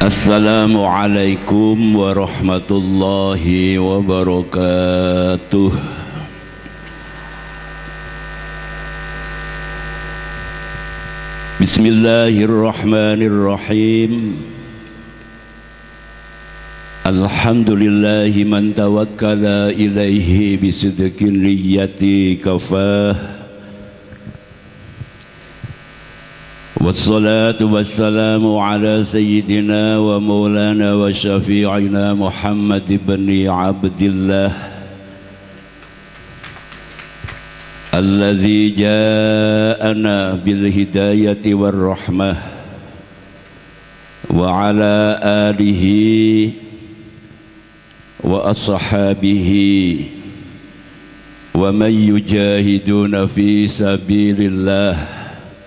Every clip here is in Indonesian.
Assalamualaikum warahmatullahi wabarakatuh. Bismillahirrahmanirrahim. Alhamdulillahi man tawakkala ilaihi bisidqin niyyati kafah. Wassalatu wassalamu ala sayyidina wa maulana wa syafi'ina Muhammad ibn Abdillah alladzi ja'ana bil hidayati war rahmah wa ala alihi wa ashabihi wa man yujahiduna fi sabilillah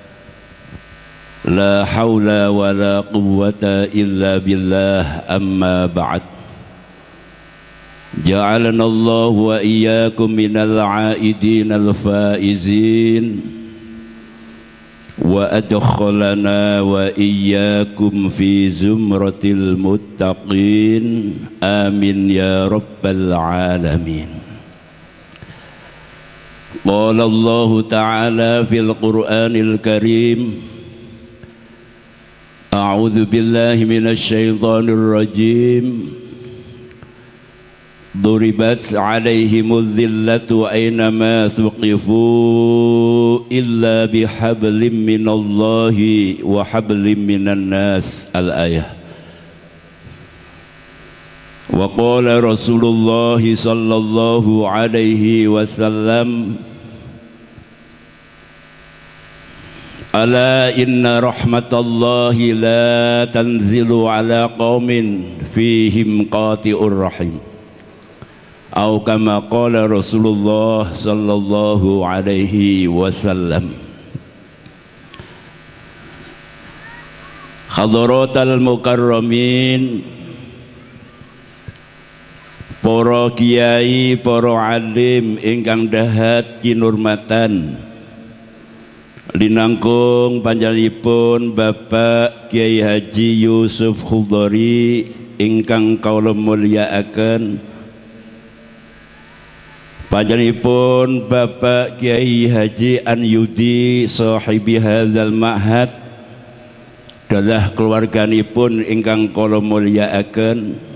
la hawla wa la quwwata illa billah, amma ba'd. Ja'alana Allah wa iyyakum minal 'aidin al-faizin wa adkhalana wa iyyakum fi zumratil muttaqin, amin ya rabbal alamin. Qala Allah ta'ala fil Qur'anil Karim, A'udzu billahi minasy syaithanir rajim. Duribat 'alaihimudz zillatu aynama thuqifu illa bihablim minallahi wa hablim minan nas. Al-ayah. Wa qala Rasulullah sallallahu alaihi wasallam, Ala inna rahmatallahi la tanzilu ala qaumin fihim qati'ur rahim. Atau kama qala Rasulullah sallallahu alaihi wasallam. Hadaratal mukarramin, para kiai, para alim ingkang dahat kinurmatan, linangkung panjenenganipun Bapak Kiai Haji Yusuf Khudhari ingkang kaula mulyakaken, panjenenganipun Bapak Kiai Haji Anyudi sahibi hadzal ma'had, dalah keluarganipun ingkang kaula mulyakaken,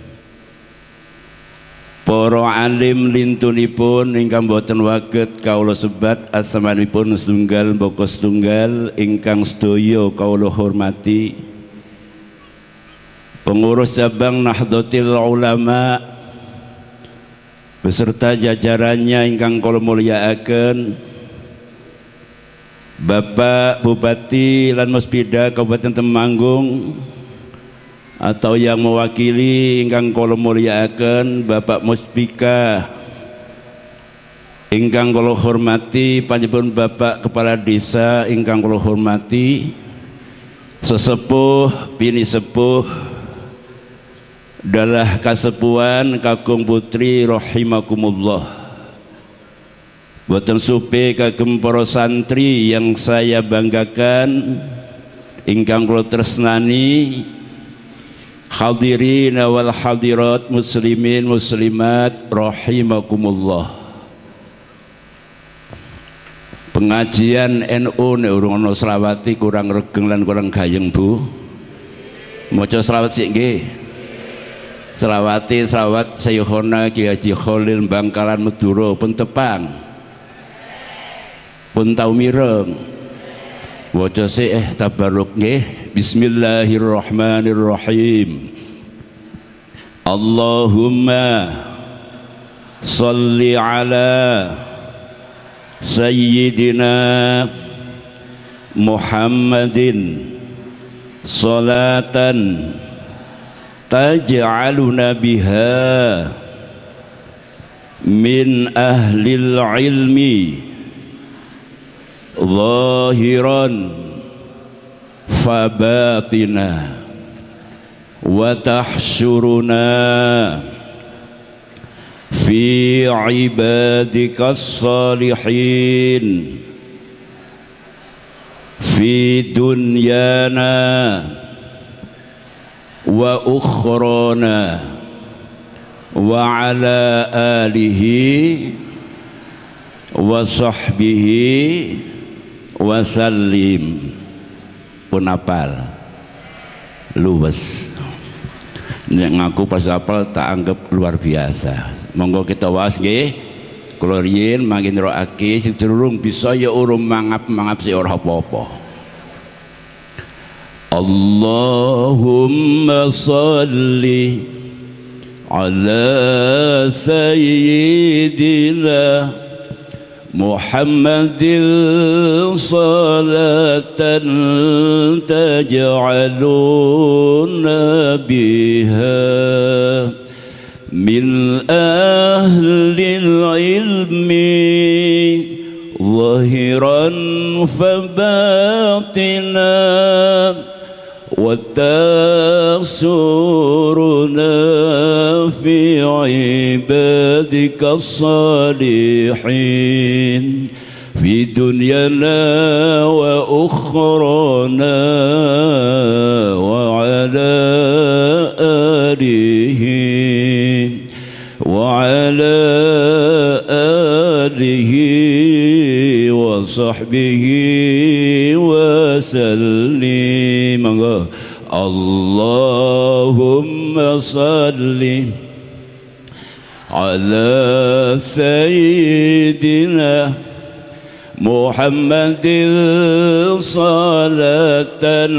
para alim lintunipun ingkang boten waget kaula sebat asmanipun setunggal mbaka setunggal ingkang sedaya kaula hormati, pengurus cabang Nahdlatul Ulama beserta jajarannya ingkang kaula mulyakaken, Bapak Bupati lan Muspida Kabupaten Temanggung, atau yang mewakili ingkang kula mulyakaken Bapak Muspika ingkang kula hormati, panjenengan Bapak Kepala Desa ingkang kula hormati, sesepuh bini sepuh dalah kasepuhan kakung putri rahimakumullah, boten supe kagem para santri yang saya banggakan ingkang kula tresnani, hadirin wal hadirat, muslimin muslimat rahimakumullah. Pengajian NU nek urung ana selawati kurang regeng lan kurang gayeng, Bu. Maca selawat sik nggih. Selawati selawat Sayyidina Ki Haji Khalil Bangkalan Madura pun tepang. Pun tau mireng. Waca sik tabarruk nggih. Bismillahirrahmanirrahim. Allahumma salli ala sayyidina Muhammadin salatan taj'aluna biha min ahlil ilmi zahiran fabatina wa tahsyuruna fi ibadikas salihin fi dunyana wa ukhrana wa ala alihi wa sahbihi wa sallim. Pun apal luwes nek ngaku pas apal tak anggap luar biasa. Monggo kita was nggih kula riyin mangke neroake sing durung bisa ya urung mangap-mangap sik ora apa-apa. Allahumma shalli ala sayyidina Muhammadin salatan taj'aluna biha min ahlil ilmi zahiran fabatina wa tasuruna fi ibadika salihin fi dunyana wa ukhrana wa ala alihi wa ala alihi wa sahbihi wa sallim. Allahumma salli ala sayyidina Muhammadin salatan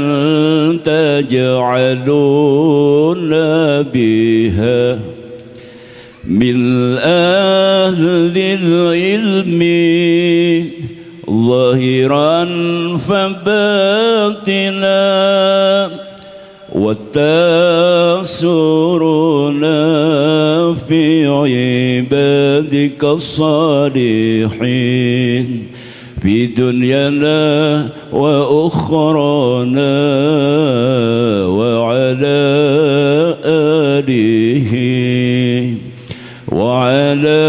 taj'aluna biha min ahlil ilmi zahiran fabatina wa tasuruna fi ibadika salihin fi dunyana wa ukhrana wa ala alihi wa ala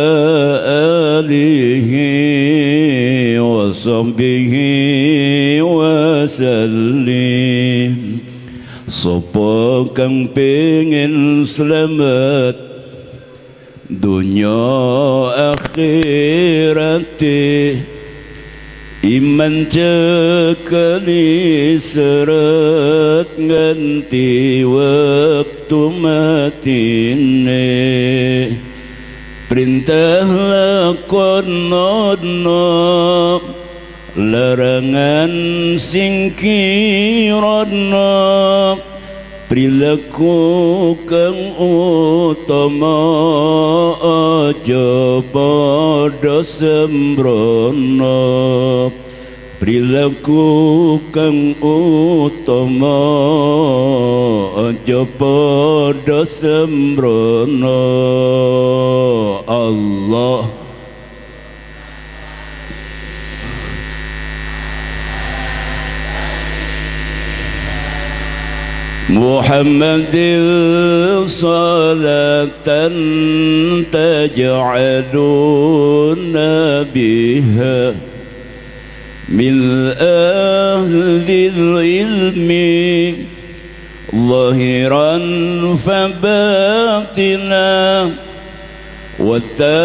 alihi wa sahbihi wa sallim. Sapa kang pengen selamat dunya akhirate iman cekali seret nganti waktu matine perintah lakonono larangan singkirono perilaku kang utama aja padha sembrono perilaku kang utama aja padha sembrono. Allah Muhammadin salatan taj'aluna biha min ahlil ilmi zahiran fabatina wa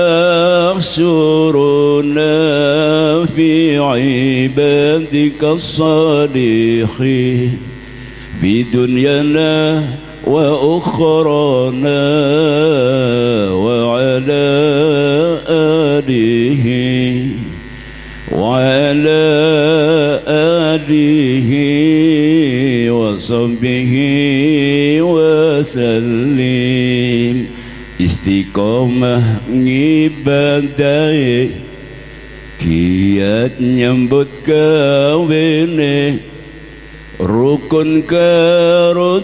tasuruna fi ibadika salihin fi dunyana wa ukhrana wa ala alihi wa ala alihi wa sahbihi wa sallim. Istiqomah ngibadai kiat nyambut kawene rukun karo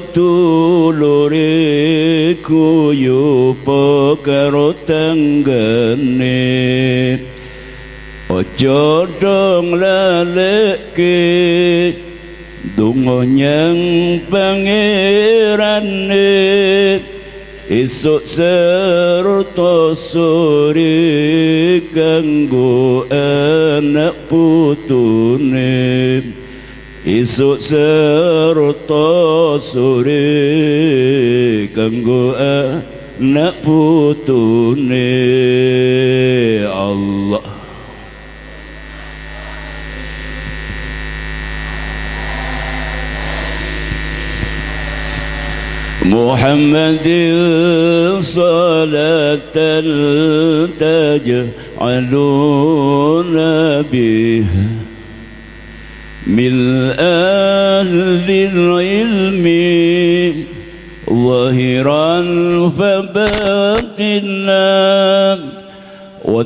tulure kuyupa karo tanggane ojo dong laleke donga nyang pangerane esuk sarta sore kanggo anak putune isuk serta sore kanggo anak putune Allah. Muhammadin salatan taj'aluna biha min ahlil ilmi zahiran fabatina wa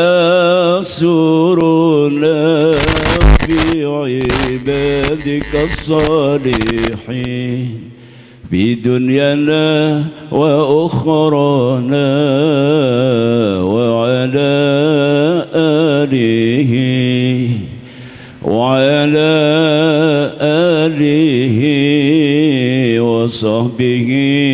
tasuruna fi ibadika salihin في دنيانا وأخرانا وعلى آله وصحبه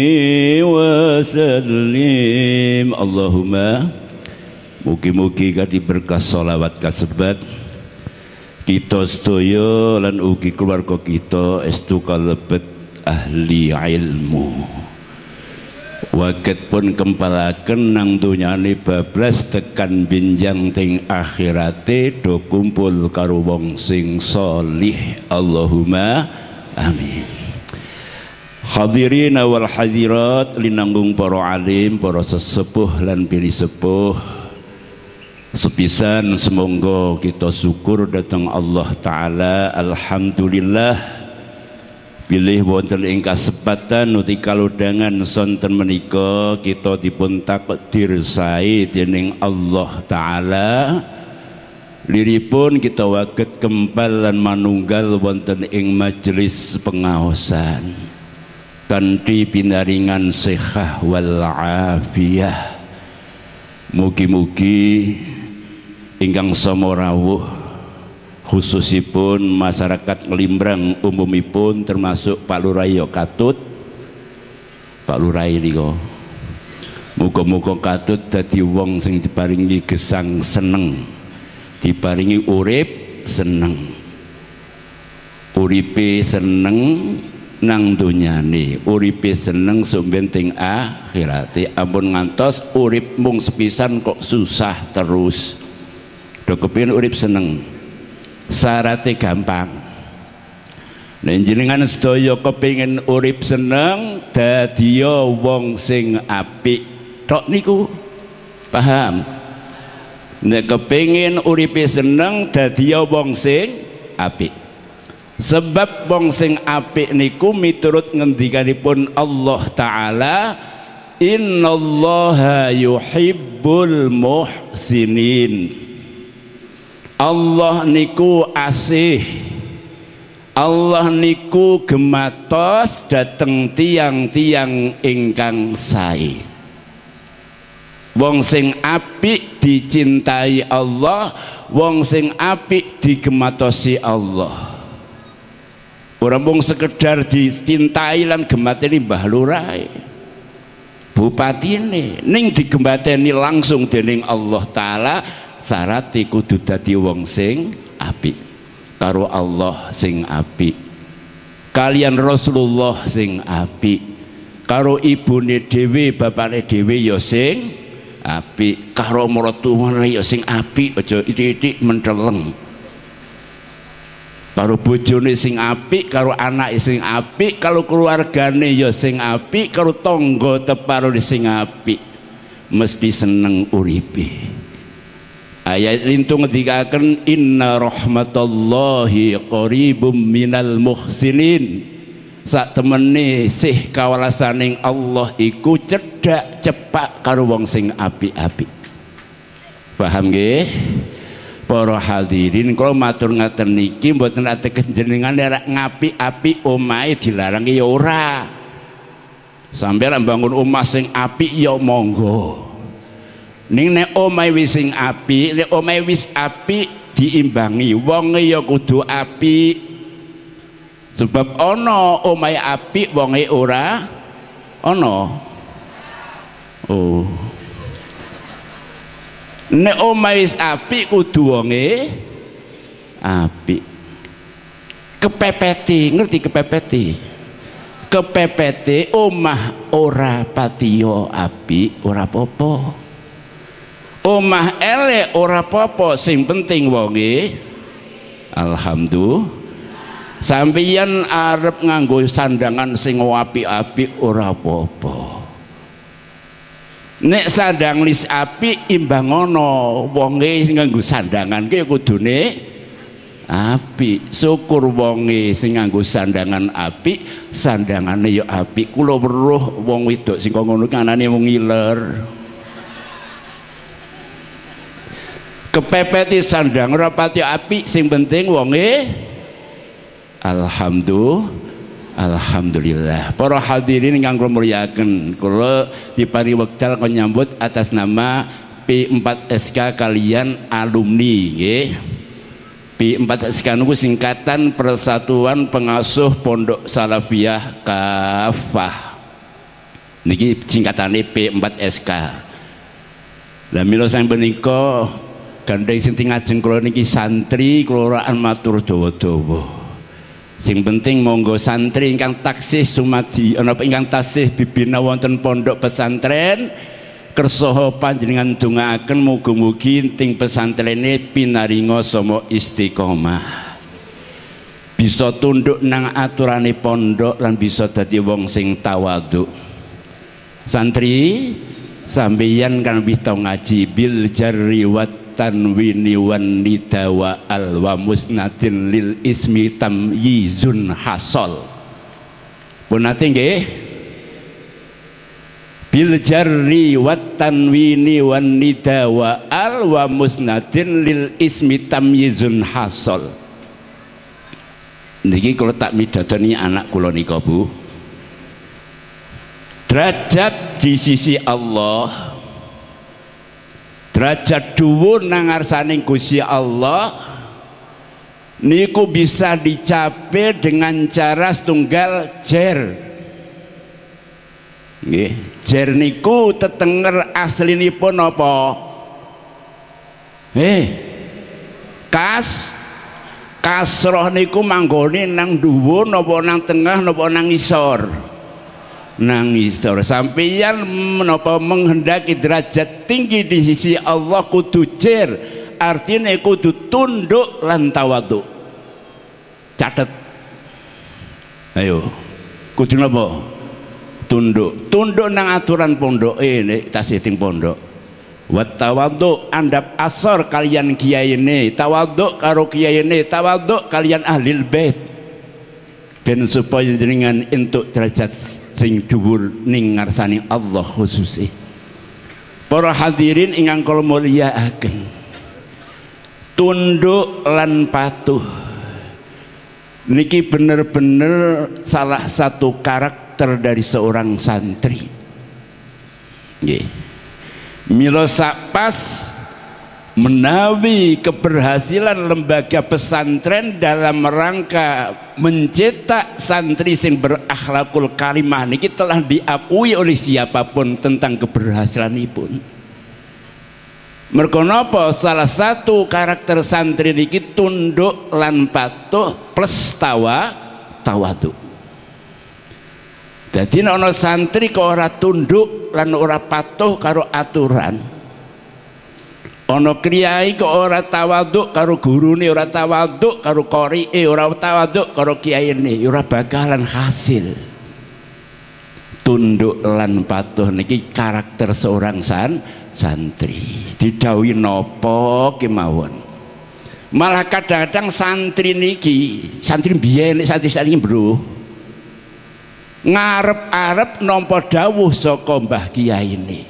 وسلم. Allahumma mugi-mugi kadi berkah sholawat kasebat kita sedaya lan ugi keluarga kita estu kalebet ahli ilmu waket pun kempalaken nang dunyane bablas tekan binjang ting akhirate do kumpul karo wong sing sholih. Allahumma amin. Hadirin wal hadirat linanggung para alim, para sesepuh lan bini sepuh sepisan, semoga kita syukur datang Allah Ta'ala. Alhamdulillah pilih wonten ing kasempatan uti kalodhangan sonten menika kita dipun takdir sae dening Allah Ta'ala liripun kita waget kempal lan manunggal wonten ing majelis pengaosan kanthi pinaringan sehat wal afiyah. Mugi-mugi ingkang sama rawuh khususipun masyarakat Nglimbrang umumipun termasuk Pak Lurai katut Pak Lurai niko muga-muga katut dadi wong sing diparingi gesang seneng, diparingi urip seneng, uripe seneng nang donyane, uripe seneng sampeyan teng akhirate, ampun ngantos urip mung sepisan kok susah terus. Do kepengin urip seneng syaratnya gampang. Nek jenengan sedaya kepengin urip seneng dadiya wong sing apik tok niku paham. Nek kepengin uripe seneng dadiya wong sing apik. Sebab wong sing apik niku miturut ngendikanipun Allah Ta'ala, innallaha yuhibbul muhsinin. Allah niku asih, Allah niku gematos dateng tiang-tiang ingkang sae. Wong sing apik dicintai Allah, wong sing apik digematosi Allah. Ora mung sekedar dicintai lan gemateni Mbah Lurah, bupatine, ning digemateni langsung dening Allah Ta'ala. Syarat kudu dadi wong sing apik karo Allah sing apik, kalian Rasulullah sing apik, karo ibune dhewe bapake dhewe ya sing apik, karo maratuwane ya sing apik, aja titik menteleng, karo bojone sing apik, karo anake sing apik, karo keluargane ya sing apik, karo tangga teparone sing apik, mesti seneng uripe. Ayat lintung ngendikaken inna rahmatallahi qaribum minal muhsinin. Sak temene sih kawelasaning Allah iku cedhak cepak karo wong sing apik-apik. Paham nggih? Para hadirin, kula matur ngaten niki mboten ateges jenengan nek ngapik-apik omahe dilarang ya ora. Sampeyan mbangun omah sing apik ya monggo. Ning nek omahe wis sing apik, nek omahe wis apik diimbangi wonge ya kudu apik. Sebab ana omahe apik wonge ora ana. Oh. Nek omahe wis apik kudu wonge apik. kepepeti, ngerti kepepeti? Kepepeti omah ora patiyo api ora popo, omah elek ora popo, sing penting wonge alhamdulillah. Sampeyan arep nganggo sandangan sing apik-apik ora popo, nek sandang lis apik imbangono wonge sing nganggo sandangan ki kudune apik. Syukur wonge sing nganggo sandangan apik, sandangane ya apik. Kula weruh wong wedok sing kok ngono kanane wong ngiler. Kepepeti sandang ora pati apik, sing penting wonge alhamdulillah. Para hadirin ingkang kula mulyakaken, kula dipari wekdal kok nyambut atas nama P4SK kalian alumni nggih. P4SK niku singkatan Persatuan Pengasuh Pondok Salafiyah Kafah. Niki singkatane P4SK. Lah mila sampeyan menika gandeng sing ngajeng kula niki santri kelurahan matur dawa-dawa. Sing penting monggo santri ingkang taksih sumadi ana ingkang tasih bibina wonten pondok pesantren kersaha panjenengan dongaaken mugi-mugi ting pesantrene pinaringa sama istiqomah, bisa tunduk nang aturane pondok lan bisa dadi wong sing tawadhu. Santri sampeyan kan bisa ngaji bil jarri wat tanwini wan nidawa al wa musnadin lil ismi tamyizun hasol. Pun nate nggih bil jarri wat tanwini wan nidawa al wa musnadin lil ismi tamyizun hasol. Niki kula tak midhadoni anak kula nika Bu, derajat di sisi Allah, derajat dhuwur nang ngarsaning Gusti Allah niku bisa dicapai dengan cara setunggal jer. Nggih, jer niku tetenger aslinipun apa? Kasroh niku manggone nang dhuwur napa nang tengah napa nang ngisor? Nang ngisor. Sampeyan menapa menghendaki derajat tinggi di sisi Allah kudu jer, artinya kudu tunduk lan tawadhu. Catet. Ayo. Kudu napa? Tunduk nang aturan pondok nek tasih ting pondok. Wa tawadhu andap asor kalian kiyaine, tawadhu karo kiyaine, tawadhu kalian ahlil bait. Ben supaya jenengan entuk derajat sing dhuwur ning ngarsane Allah khususi. Para hadirin ingkang kula mulyakaken, tunduk lan patuh niki bener-bener salah satu karakter dari seorang santri. Nggih. Mila sapas menawi keberhasilan lembaga pesantren dalam rangka mencetak santri sing berakhlakul karimah niki telah diakui oleh siapapun tentang keberhasilanipun. Mergo napa? Salah satu karakter santri niki tunduk lan patuh plus tawadhu. Dadi nek ana santri kok ora tunduk lan ora patuh karo aturan, ana kiai kok ora tawadhu karo gurune, ora tawadhu karo qori'e, ora tawadhu karo kiyaine, ora bakalan hasil. Tunduk lan patuh niki karakter seorang santri. Didhawuhi napa kemawon. Malah kadang-kadang santri niki, santri biyen nek santri sakniki bro, ngarep-arep nampa dawuh saka mbah kiyaine.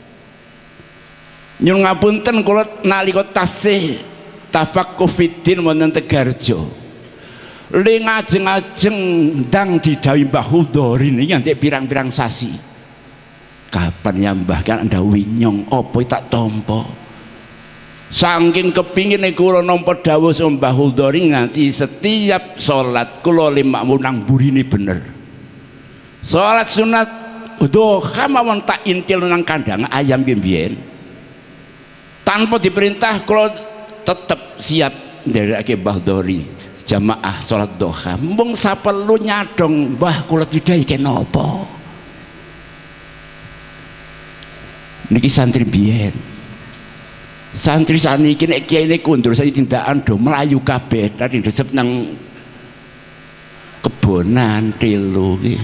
Nyuwun ngapunten kula nalika tasih tafaqquh fiddin wonten Tegarjo. Le ngajeng-ajeng ndang didhawuhi Mbah Hudhori niki nganti pirang-pirang sasi. Kapan ya Mbah kan ndhawuhi nyong apa tak tampa. Saking kepingin kula nampa dawuh saka Mbah Hudhori nganti setiap salat kula limakmu nang burine bener. Salat sunat duha mawon tak intil nang kandang ayam biyen. Tanpa diperintah kula tetep siap nderekake Mbah Hudhori. jamaah salat duha mung sapelu nyadong mbah kula didahi kenapa niki santri biyen santri saniki nek kiai ini kundur saya tindakan do melayu kabeh tadi resep nang kebonan telu iki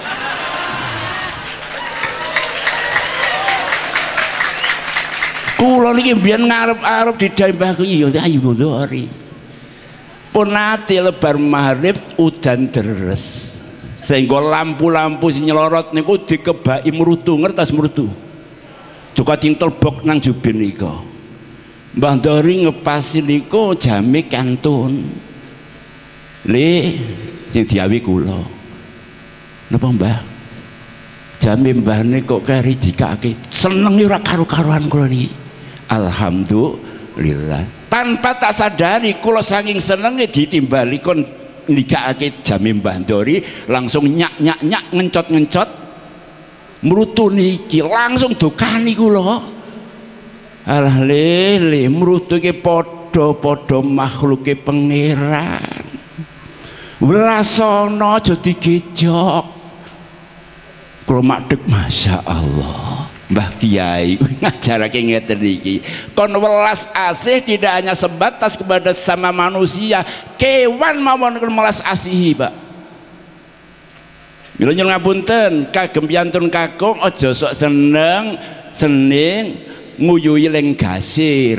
kula niki biyen ngarep-arep didahi mbah iya ayu ndori pun nate lebar maghrib udan deres sehingga lampu-lampu sing nyelorot niku dikebaki mrutu ngertos mrutu juga tintel bok nang jubin niku Mbah Ndori ngepasi niku jame kantun le sing diawi kula napa mbah jame mbahne kok kari jikake seneng ora karo-karoan kula niki alhamdulillah tanpa tak sadari kula saking senenge ditimbali kon nikahake jame Mbah Ndori langsung nyak ngencot mrutu niki langsung dukani kula alah le mrutu iki padha makhluke pangeran welasana aja digejok kula madhek masyaallah Mbah Kiai ngajarake ngeten iki kon welas asih tidak hanya sebatas kepada sama manusia kewan mawon welas asihi Pak mila nyuwun ngapunten kagem piantun kakung aja sok seneng nguyuhi ling gasir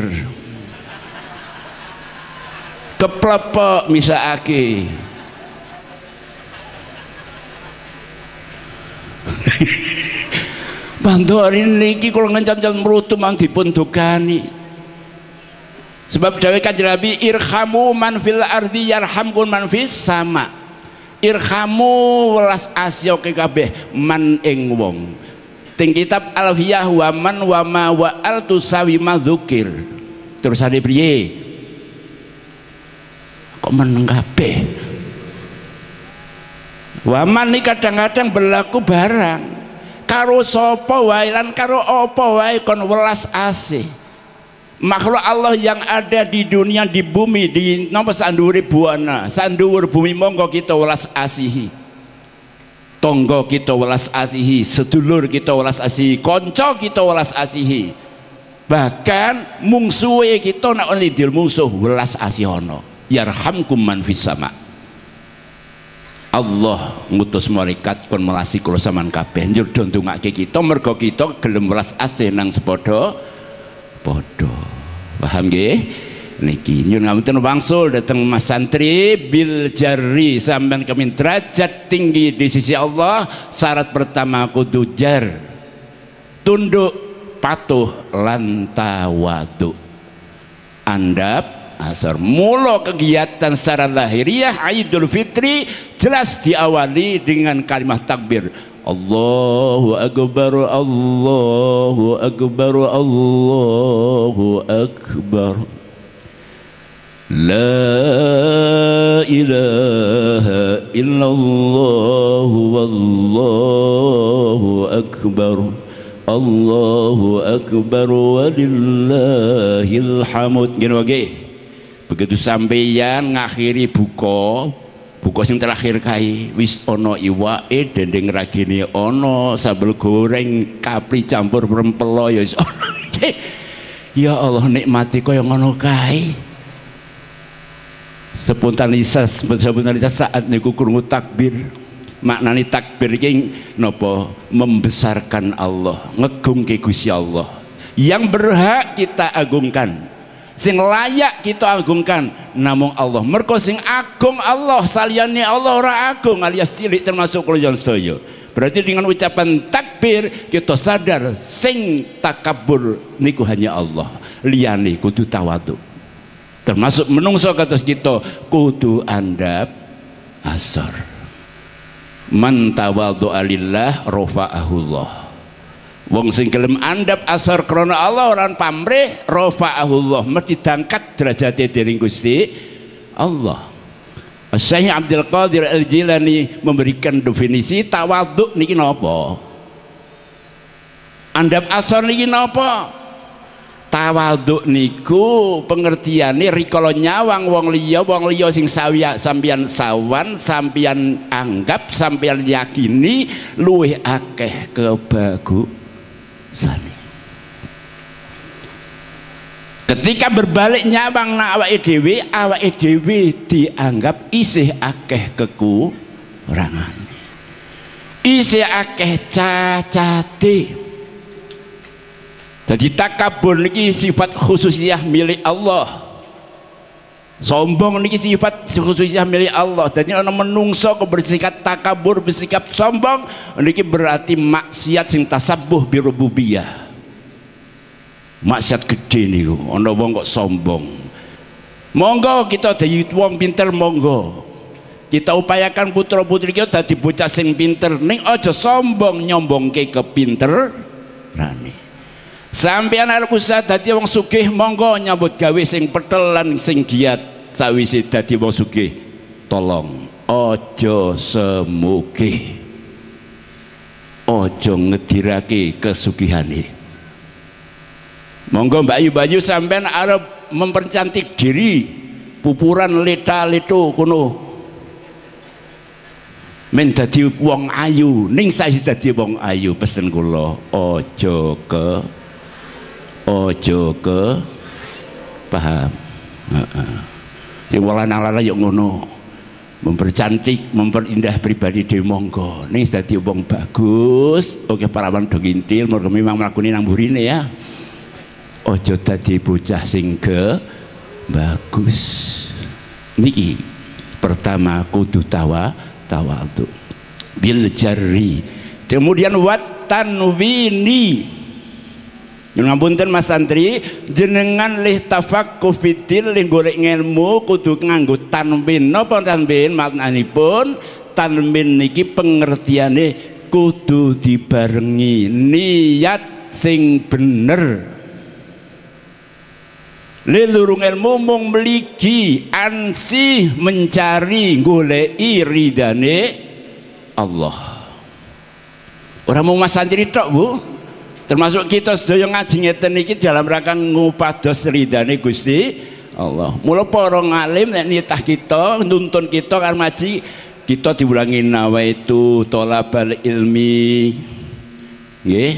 keplepek misakake Bandori niki kula ngencam-cam mrutu mang dipun dukani sebab dawuh Kanjeng Nabi irhamu man fil ardi yarhamkum man fis sama irhamu welas asya kabeh man ing wong ting kitab Alfiyah wa man wa ma wa al tusawi madzukir terusane priye kok meneng kabeh wa man iki kadang-kadang berlaku barang karo sapa wae lan karo apa wae kon welas asih makhluk Allah yang ada di dunia di bumi di napa sanduwure buana sanduwur bumi monggo kita welas asihi tonggo kita welas asihi sedulur kita welas asihi kanca kita welas asihi bahkan mungsuhe kita nek lidil mungsuh welas asihono yarhamkum man fis sama Allah ngutus malaikat kon melasi kula sampean kabeh njur do ndongake kita mergo kita gelem welas asih nang sepadha padha paham nggih niki nyuwun ngapunten wangsul dateng Mas santri bil jarri sampean kemin derajat tinggi di sisi Allah syarat pertama kudu jar tunduk patuh lan tawadhu andap asar mula kegiatan secara lahiriah Idul Fitri jelas diawali dengan kalimat takbir Allahu Akbar Allahu Akbar Allahu Akbar La ilaha illallah wallahu akbar Allahu Akbar walillahil hamd gini wae begitu sampeyan ngakhiri buka sing terakhir kae wis ana iwake dendeng ragine ana sambel goreng kapri campur rempelo ya wis ana ya Allah nikmati kaya ngono kae spontanitas saat niku krungu takbir maknane takbir iki napa membesarkan Allah ngegungke Gusti Allah yang berhak kita agungkan sing layak kita agungkan namung Allah mergo sing agung Allah saliyane Allah ora agung alias cilik termasuk kula sedaya berarti dengan ucapan takbir kita sadar sing takabur niku hanya Allah liyane kudu tawadhu termasuk menungso kados kita kudu andap asar man tawadhu lillah rafa'ahullah wong sing gelem andap asar krana Allah ora pamrih rafa'ahullah mesti diangkat derajate dening Gusti Allah. Syekh Abdul Qadir Al-Jilani memberikan definisi tawadhu niki napa? Andap asar niki napa? Tawadhu niku pengertiane rikala nyawang wong liya sing sampeyan sawan, sampeyan anggap, sampeyan yakini luwih akeh kebagusane. Ketika berbalik nyawang nang awake dhewe dianggap isih akeh kekurangan, isih akeh cacate. Jadi takabur niki sifat khususiyah milik Allah. Sombong niki sifat khususiyah milik Allah. Jadi ana menungso bersikap takabur, bersikap sombong niki berarti maksiat sing tasabbuh bi rububiyah. Maksiat gede niku. Ana wong kok sombong. Monggo kita dadi wong pinter, monggo. Kita upayakan putra-putri kita dadi bocah sing pinter, ning aja sombong nyombongke kepinterane. Sampeyan arep usaha dadi wong sugih, monggo nyambut gawe sing petel lan sing giat. Sawise dadi wong sugih, tolong aja semugih, aja ngedirake kesugihane. Monggo Mbak Ayu sampeyan arep mempercantik diri, pupuran leta-leto kono men dadi wong ayu, ning saiki dadi wong ayu, pesen kula ojo ke paham. Sing walana-lana yo ngono, mempercantik, memperindah pribadi dhewe monggo. Ning dadi wong bagus, oke parawan do ngintil, mergo memang mlakune nang burine ya. Ojo dadi bocah sing bagus. Niki pertama kudu tawadhu bil jarri. Kemudian wat tanwini. Ngapunten Mas Santri, jenengan lih tafaqquh fiddin lih golek ilmu kudu nganggo tanwin. Napa tanwin maknanipun? Tanwin niki pengertiane kudu dibarengi niat sing bener. Lelurung ilmu mung mligi ansih mencari goleki ridane Allah. Ora mung Mas Santri tok, Bu. Termasuk kita sedaya ngaji ngeten iki dalam rangka ngupados ridane Gusti Allah. Mula para ngalim nek nitah kita nuntun kita karo ngaji, kita diulangi nawaitu thalabal ilmi nggih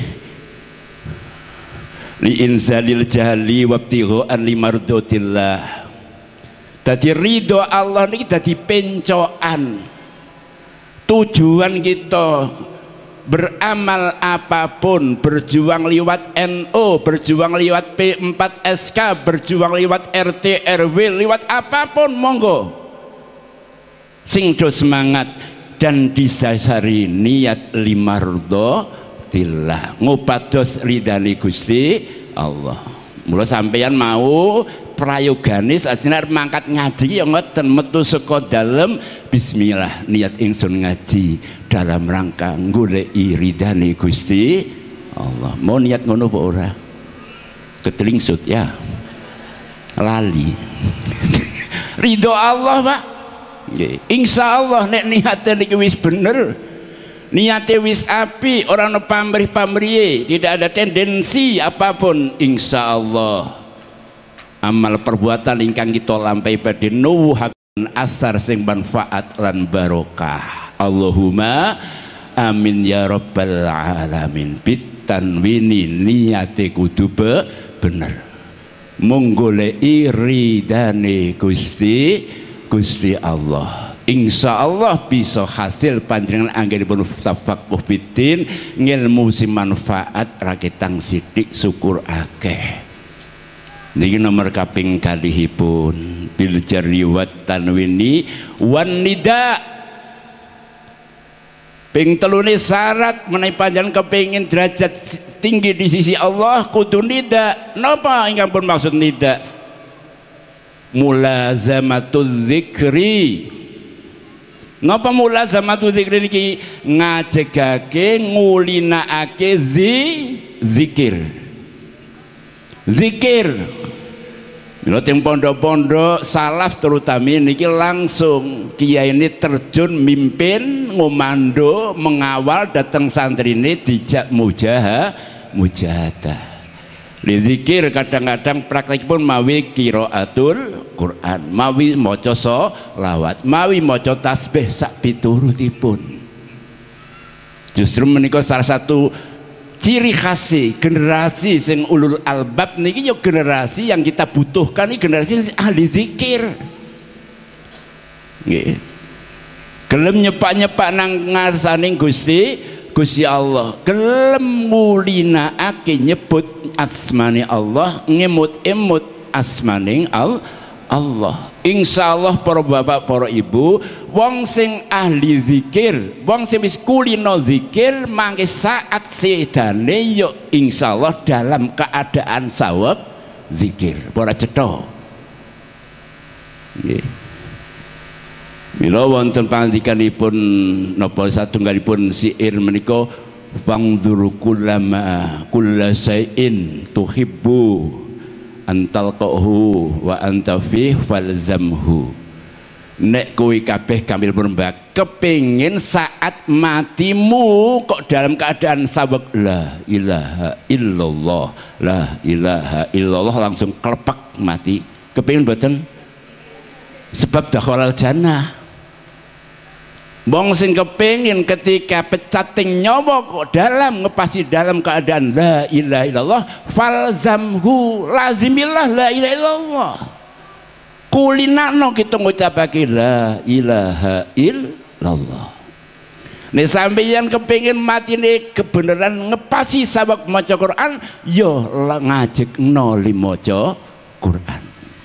li inzalil jahli wabtighaan limardatillah. Dadi ridho Allah niki dadi pencokan tujuan kita beramal apapun, berjuang liwat NU, berjuang liwat P4SK, berjuang liwat RT RW, liwat apapun monggo sing do semangat dan disasari niat limardatillah, ngupados ridane Gusti Allah. Mula sampeyan mau prayoganis asline arep mangkat ngaji ya ngoten, metu saka dalem bismillah niat ingsun ngaji dalam rangka goleki ridane Gusti Allah. Mau niat ngono apa ora? Ketelingsut ya. Lali. Ridho Allah, Pak. Nggih. Insyaallah nek niate niki wis bener, niate wis api, ora ono pamrih-pamrihe, tidak ada tendensi apapun, insyaallah amal perbuatan ingkang kita lampahi badhe nuwuhaken asar sing manfaat lan barokah. Allahumma amin ya rabbal alamin. Bitanwini niate kudu bener, mung goleki ridane Gusti Allah. Insyaallah bisa hasil panjenengan anggenipun tafaqquh fiddin, ngilmu sing manfaat raketang sithik syukur akeh. Niki nomor kaping kalihipun bil jarri wat tanwini wan nida. Ping telune syarat menawi panjenengan kepengin derajat tinggi di sisi Allah kudu nida. Napa ingkang pun maksud nida? Mulazamatul zikri. Napa mulazamatul zikri niki? Ngajegake ngulinakake zikir. Mila teng pondok-pondok salaf terutama niki langsung kiai ini terjun mimpin, ngomando, mengawal datang santri ini dijak mujahadah. Zikir kadang-kadang praktekipun mawi qiraatul Quran, mawi maca sholawat, mawi maca tasbih sak piturutipun. Justru menika salah satu ciri khas generasi sing ulul albab niki ya generasi yang kita butuhkan, ini generasi ahli zikir. Nggih. Gelem nyepak-nyepak nang ngarsaning Gusti Allah, gelem ngulinakake nyebut asmane Allah, ngemut-emut asmaning Allah. Insyaallah para bapak para ibu, wong sing ahli zikir, wong sing wis kulino zikir mangke saat sedane yo insyaallah dalam keadaan sawab zikir, ora cetha. Nggih. Mila wonten pangandikanipun napa satunggalipun syair menika fangzur kullama kullasaiin tuhibbu antalqahu wa anta fi falzamhu. Nek kowe kabeh kamil perembak kepengin saat matimu kok dalam keadaan sabak la ilaha illallah, la ilaha illallah langsung klepek mati. Kepengin mboten? Sebab dakhalal jannah. Wong sing kepengin ketika pecating nyawa kok dalam ngepasi dalam keadaan la ilaha illallah, falzamhu, lazimillah la ilaha illallah. Kulinakno kita ngucapake la ilaha illallah. Nek sampeyan kepengin matine kebenaran ngepasi sabab maca Quran, yo ngajekno li maca Quran.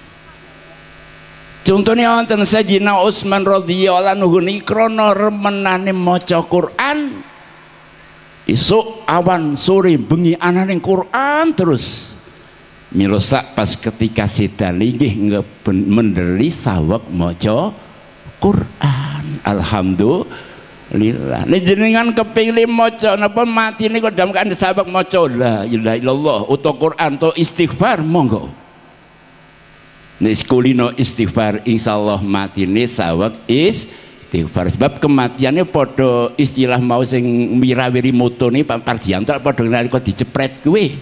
Contohnya wonten Sayyidina Utsman radhiyallahu anhu niki krana remenane maca Quran, isuk awan sore bengi ananing Quran terus. Mila sak pas ketika sedan nggih mendeli saweg maca Quran. Alhamdulillah. Nek jenengan kepengin maca napa mati niku dalam keadaan saweg maca la ilaha illallah utawa Quran utawa istighfar monggo. Nek kulino istighfar insyaallah matine saweg istighfar. Sebab kematiannya padha istilah mau sing mirawiri motone Pak Pardianto padha nalika dicepret kuwi.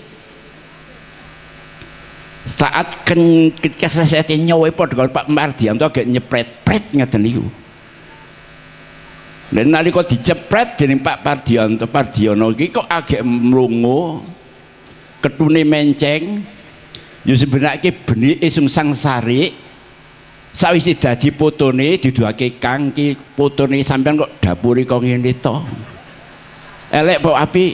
Saat kesesete nyawa padha karo Pak Pardianto agak nyepret-pret ngeten niku. Nek nalika dicepret dening Pak Pardiono iki kok agak mlungu, ketune menceng. Yo sebenarnya benih isung sangsari sawise dadi fotone diduake Kang ki fotone sampean kok dapuri kok ngene to. Elek apa apik?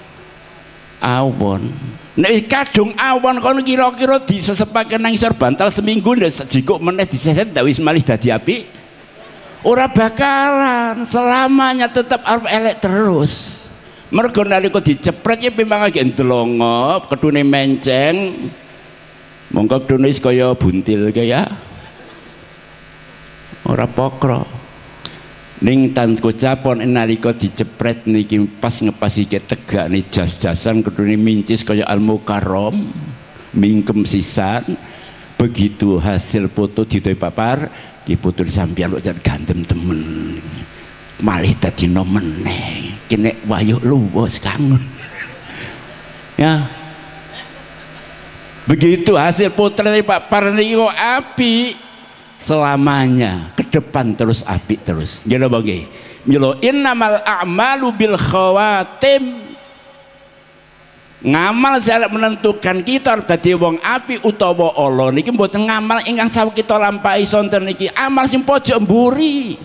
Awon. Nek kadung awon kono kira-kira disesepake nang isor bantal seminggu ndak jikuk meneh diseset ndak wis malih dadi apik. Ora bakalan selamanya tetap arep elek terus. Mergo nalika dicepret ya memang agek ndelongo, ketune menceng. Mongko Indonesia kaya buntil kaya ora pokro ning tan kocapon nalika dicepret niki pas ngepasike tegak nih jas-jasan ketune mincis kaya al-mukarram mingkem sisan. Begitu hasil foto ditoe papar ki foto sampeyan kok gandem temen malih dadi no meneh kene wayuh luwes kangen ya. Begitu hasil putrane Pak Parni kok api selamanya ke depan terus api terus. Jadi bagi milo innamal a'malu bil khawatim. Ngamal syarat menentukan kita dadi wong api utawa ala niki mboten ngamal ingkang saweg kita lampahi sonten niki amal sing pojok mburi.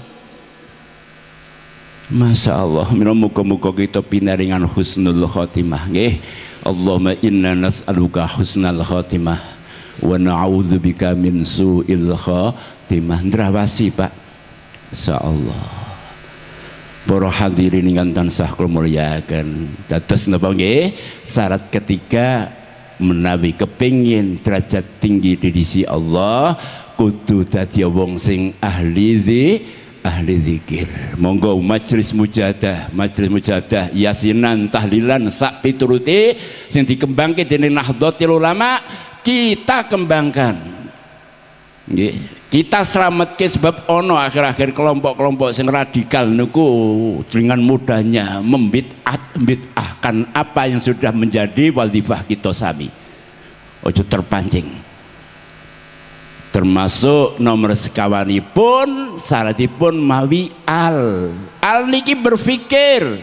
Masya Allah, muga-muga kita pinaringan husnul khotimah nggih. Allahumma inna nas'aluka husnal khotimah wa na'udzubika min su'il khotimah. Ndrawasi Pak. Insyaallah. Para hadirin ingkang tansah kula mulyakaken. Dados napa nggih? Syarat ketiga menawi kepengin derajat tinggi di sisi Allah kudu dadi wong sing ahli zikir. Monggo majelis mujadah yasinan tahlilan sak pituruti sing dikembangke dening Nahdlatul Ulama kita kembangkan nggih, kita selamatke sebab ono akhir-akhir kelompok-kelompok sing radikal niku dengan mudahnya membid'ahkan apa yang sudah menjadi wazifah kita sami. ojo terpancing. Termasuk nomor sekawanipun syaratipun mawi al niki berpikir.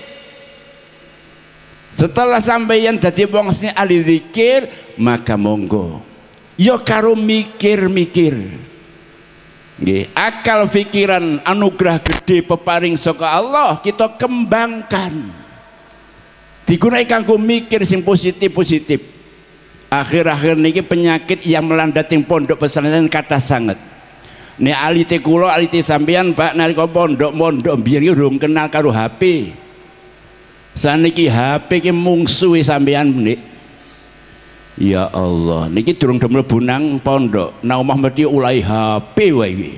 Setelah sampeyan dadi wong sing ahli zikir, maka monggo ya karo mikir-mikir. Nggih, akal pikiran anugerah gede peparing saka Allah kita kembangkan. Digunakan kanggo mikir sing positif-positif. Akhir-akhir niki penyakit yang melanda ting pondok pesantren kathah sanget. Nek alite kula, alite sampeyan Pak nalika pondok-pondok biyen durung kenal karo HP. Saniki HP ki mungsuhe sampeyan Nek. Ya Allah, niki durung mlebu nang pondok, nang omah mesti ulai HP wae iki.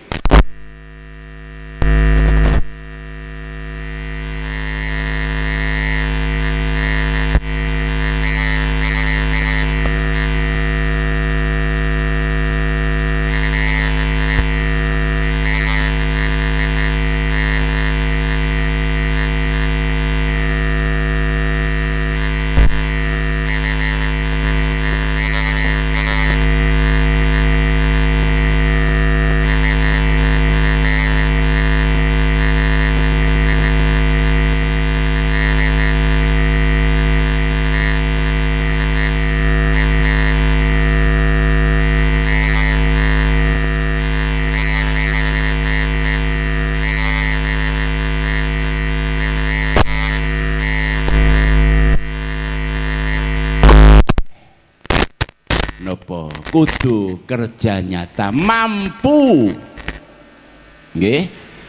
Kudu kerja nyata, mampu nggih,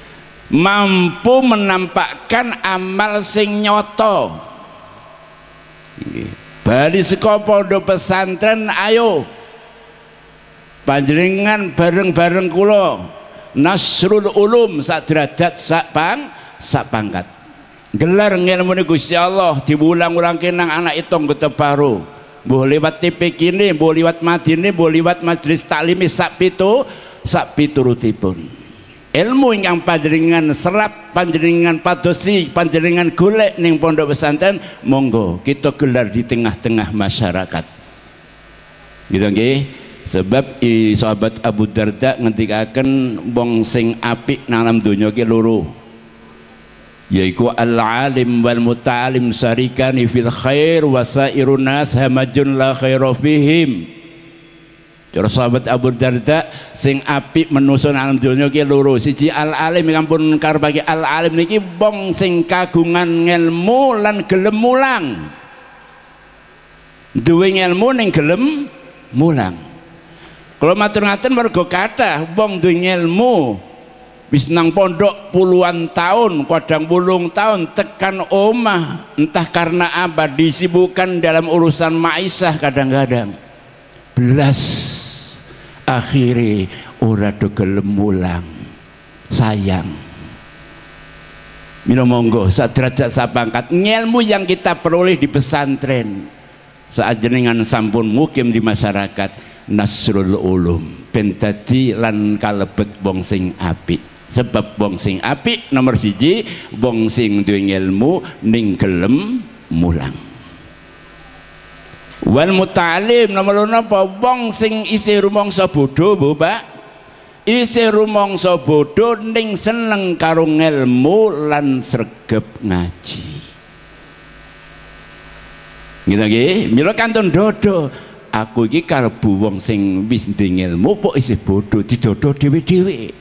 mampu menampakkan amal sing nyoto nggih. Bali saka pondok pesantren ayo panjenengan bareng-bareng kula Nasrul Ulum sak derajat sak pangkat gelar ngilmune Gusti Allah diulang-ulangke nang anak itu Teparu. Mbuh liwat TV kini, mbuh liwat Madine, mbuh liwat majelis taklimi sak piturutipun. Ilmu ingkang panjenengan serap, panjenengan padosi, panjenengan golek ning pondok pesantren, monggo kita gelar di tengah-tengah masyarakat. Gitu nggih. Sebab sahabat Abu Darda ngendikaken wong sing apik nang alam donya ki loro. Yaiku al-alim wal muta'alim syarikani fil khair wa sairun nas hamajun la khaira fihim. Cara sahabat Abu Darda sing apik menusun alam donya ki loro. Siji al-alim kampun karepake al-alim niki wong sing kagungan ilmu lan gelem mulang. Duwe ilmu ning gelem mulang. Kalau matur ngaten mergo kathah wong duwe ilmu wis nang pondok puluhan tahun, kadang puluh tahun tekan omah, entah karena apa disibukkan dalam urusan maisah kadang-kadang belas akhiri ora do gelem mulang. Sayang. Mila monggo saderajat sapangkat ilmu yang kita peroleh di pesantren saat jenengan sampun mukim di masyarakat Nasrul Ulum ben dadi lan kalebet wong sing apik. Sebab wong sing apik nomor siji wong sing duwe ilmu ning gelem mulang. Wal muta'alim nomor napa wong sing isih rumangsa bodho, Bu Pak. Isih rumangsa bodho ning seneng karo ilmu lan sregep ngaji. Gitu nggih, mila kantun dodo. Aku iki karebu wong sing wis duwe ilmu kok isih bodho didodo dhewe-dhewe.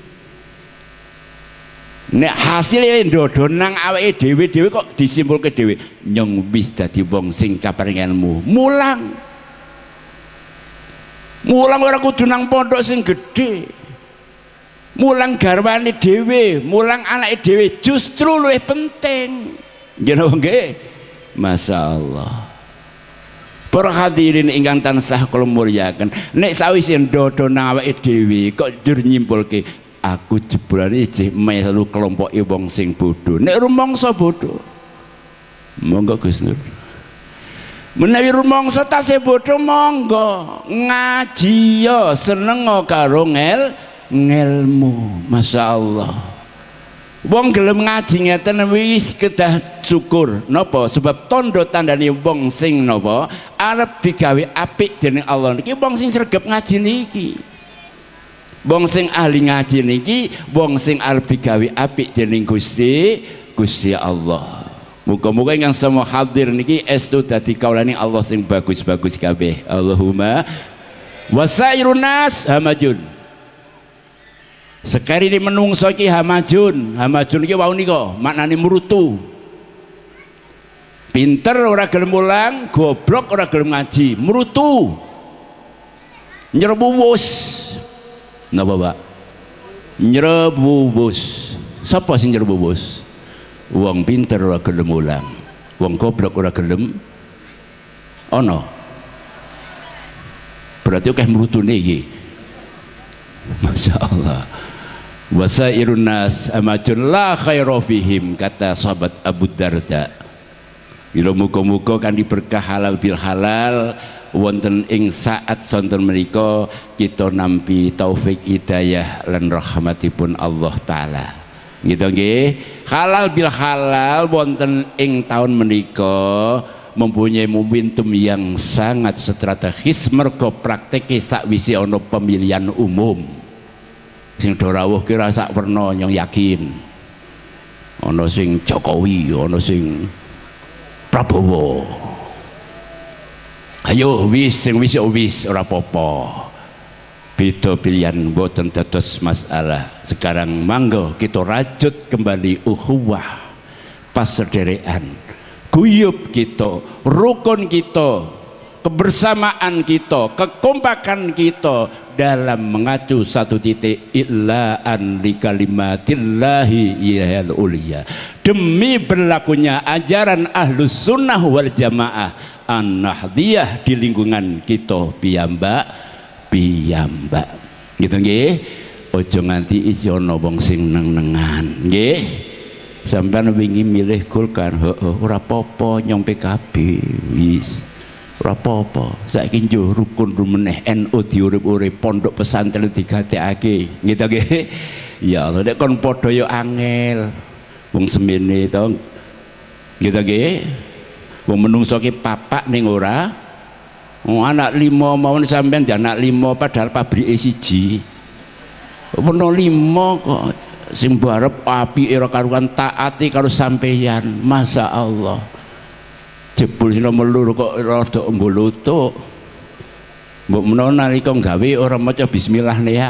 Nek hasilnya ndodo nang awake dhewe-dhewe kok disimpulke dhewe nyong wis dadi wong sing kaparing ilmu. Mulang ora kudu nang pondok sing gedhe. Mulang garwane dhewe, mulang anake dhewe justru luwih penting. Nggih, masyaallah. Para hadirin ingkang tansah kula mulyaken, nek sawise ndodo nang awake dhewe kok njur nyimpulke aku jebrane isih melu kelompoke wong sing bodho. Nek rumangsa bodho, monggo Gus Nur. Menawi rumangsa tasih bodho monggo ngaji ya seneng karo ngilmu. Masyaallah. Wong gelem ngaji ngeten wis kedah syukur. Napa? Sebab tondo tandane wong sing napa arep digawe apik dening Allah niki wong sing sregep ngaji niki. Wong sing ahli ngaji niki wong sing arep digawe apik dening Gusti Allah. Muga-muga yang semua hadir niki estu dadi kaulane Allah sing bagus-bagus kabeh. Allahumma wasairun nas hamajun. Sekali ini menungso iki hamajun iki wau nika maknane murutu. Pinter ora gelem mulang, goblok ora gelem ngaji, murutu. Nyrebubus. Napa, Pak? Nyrebubus. Sapa sing nyrebubus? Wong pinter ora gelem mulang, wong goblok ora gelem ana. Berarti akeh murutune iki. Masya Allah. Wasairun nas amajun la khaira fihim, kata sahabat Abu Darda. Bila muga-muga kan diberkah halal bil halal wonten ing saat sonten menika kita nampi taufik hidayah lan rahmatipun Allah taala. Gitu nggih. Halal bil halal wonten ing tahun menika mempunyai momentum yang sangat strategis mergo prakteke sakwise ana pemilihan umum. Sing do rawuh ki sak werna yang yakin. Ana sing Jokowi, ana sing Prabowo. Ayo wis sing wis ora apa-apa. Beda pilihan boten dados masalah. Sekarang mangga kita rajut kembali ukhuwah pasederekan. Guyub kita, rukun kita, kebersamaan kita, kekompakan kita dalam mengacu satu titik illaan li kalimatillahi yal uliya, demi berlakunya ajaran ahlus sunnah wal jamaah an-nahdiyah di lingkungan kita piyambak gitu nggih. Ojo nganti isi ana wong sing neng-nengan nggih. Sampeyan wingi milih Golkar, ora apa-apa nyong PKB wis. Ora apa-apa. Saiki njo rukun rumeneh NU diurip-urip, pondok pesantren digatekake. Gitu nggih. Ya Allah, nek kon padha ya angel. Wong semene to. Gitu nggih. Wong menungso ki papak ning ora. Wong anak 5 mawon sampean anak 5 padahal pabrike siji. Ono 5 kok sing barep apike ora karuan taati karo sampeyan. Masya Allah. Jebul sing nomor 2 kok rada nggulutuk. Mbok menawa nalika gawe ora maca bismillah ya.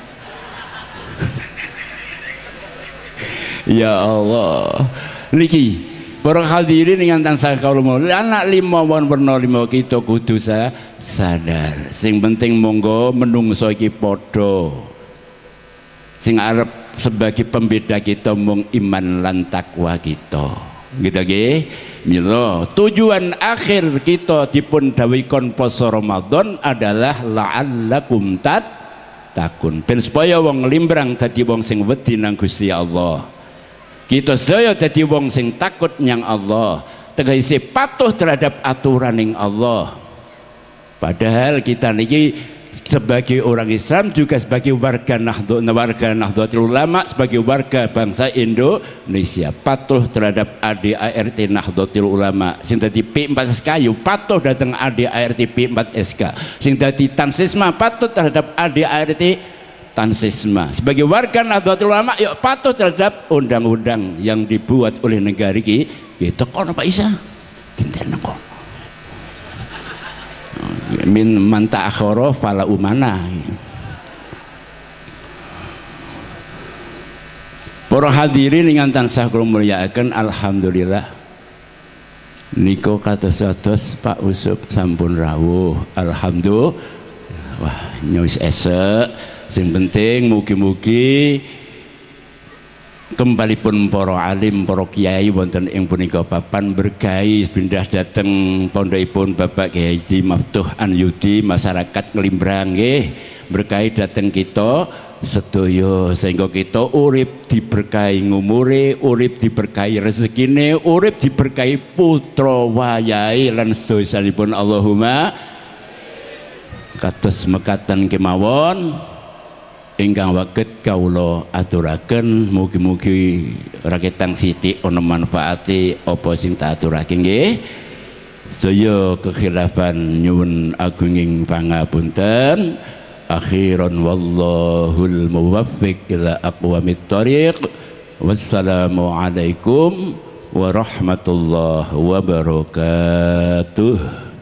Ya Allah. Niki para hadirin ingkang tansah kawula anak 5 won werna 5 kita kudu sadar. Sing penting monggo menungso iki padha. Sing arep sebagai pembeda kita mung iman lan takwa kita. Gitu nggih. Mila tujuan akhir kita dipun dawuhken poso Ramadan adalah la'allakum takun. Ben supaya wong limbrang dadi wong sing wedi nang Gusti Allah. Kita sedaya dadi wong sing takut nyang Allah, tegese patuh terhadap aturan ning Allah. Padahal kita niki sebagai orang Islam juga sebagai warga Nahdlatul Ulama, sebagai warga bangsa Indonesia patuh terhadap ADART Nahdlatul Ulama. Sing dadi P4SK patuh datang ADART P4SK. Sing dadi Tansisma patuh terhadap ADART Tansisma. Sebagai warga Nahdlatul Ulama yuk patuh terhadap undang-undang yang dibuat oleh negara iki. Gitu kono Pak Isa. Dinten kono. Min man ta'akhara fala umana. Para hadirin ingkang tansah kula mulyakaken, alhamdulillah niku kados-kados Pak Usop sampun rawuh. Alhamdulillah. Wah, nyus esek. Sing penting mugi-mugi kembalipun para alim, para kiai wonten ing punika papan berkahi pindah dateng pondokipun Bapak Kiai Haji Maftuh Anyudi, masyarakat Nglimbrang nggih berkahi dateng kita sedaya sehingga kita urip diberkahi ngumure, urip diberkahi rezekine, urip diberkahi putra wayahe lan sedosanipun. Allahumma kados mekaten kemawon. ingkang waget kawula aturaken mugi-mugi raketan sithik ana manfaate apa sing tak aturake nggih. Sedaya kekhilafan nyuwun agunging pangapunten. Akhiran wallahul muwaffiq ila aqwamit thoriq. Wassalamu alaikum warahmatullahi wabarakatuh.